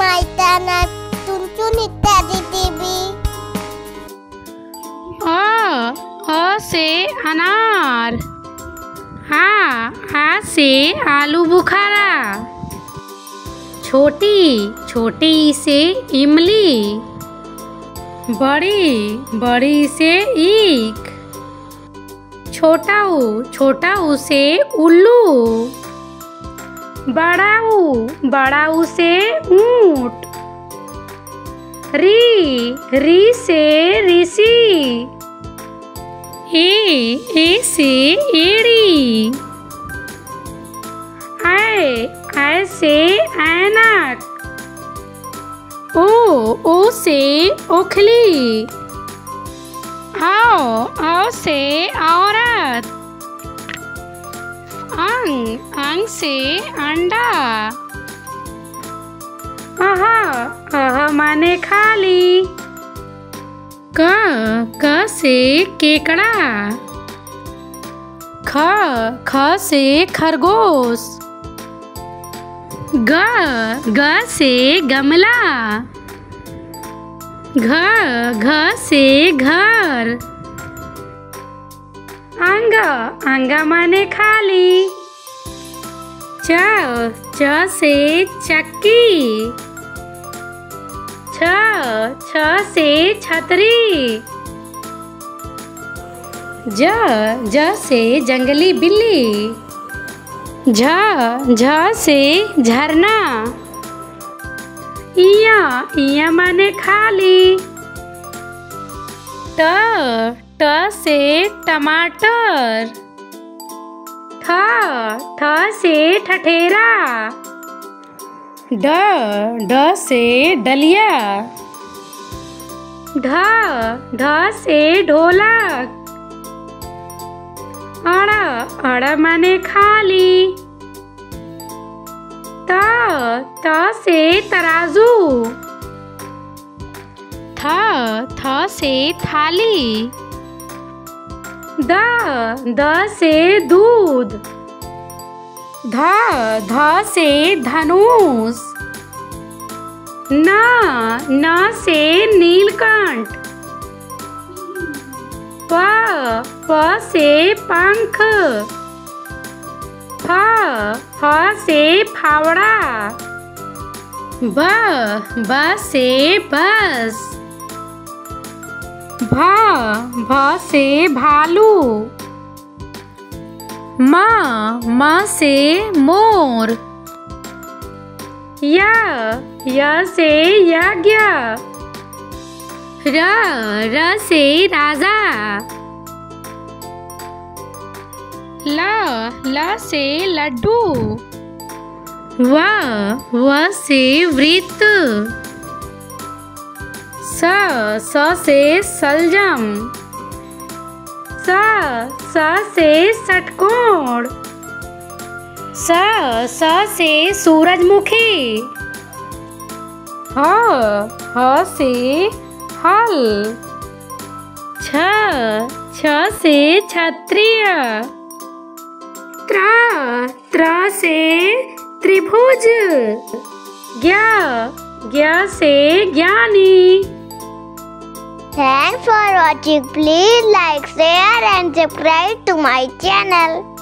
my channel Chunchun Ityadi TV। अ से अनार। आ से आलू बुखारा। छोटी छोटी से इमली। बड़ी से ईख। छोटा ऊ से उल्लू। बड़ा ऊ से ऊंट। री से ऋषि। ए से एड़ी। ऐ से ऐनक। ओ से ओखली। औ से औरत। अंग से अंडा। अह माने खाली। क से केकड़ा। ख से खरगोश। ग से गमला। घ से घर। अंग माने खाली। च से चक्की। छ से छतरी। ज से जंगली बिल्ली। झ से झरना। इया माने खाली। ट से टमाटर। ठ से ठठेरा। ड से डलिया। ढ से ढोलक। अड़ माने खाली। त से तराजू। थ से थाली। द से दूध। ध से धनुष। न से नीलकंठ। प से पंख। फ से फावड़ा। ब से बस। भ से भालू। म से मोर। य से यज्ञ। र से राजा। ल से लड्डू। व से वृत्त। स से सलजम। स से षटकोण। स से सूरजमुखी। ह से हल। छ से क्षत्रिय। त्र से त्रिभुज। ज्ञ से ज्ञानी। Thanks for watching. Please like, share and subscribe to my channel.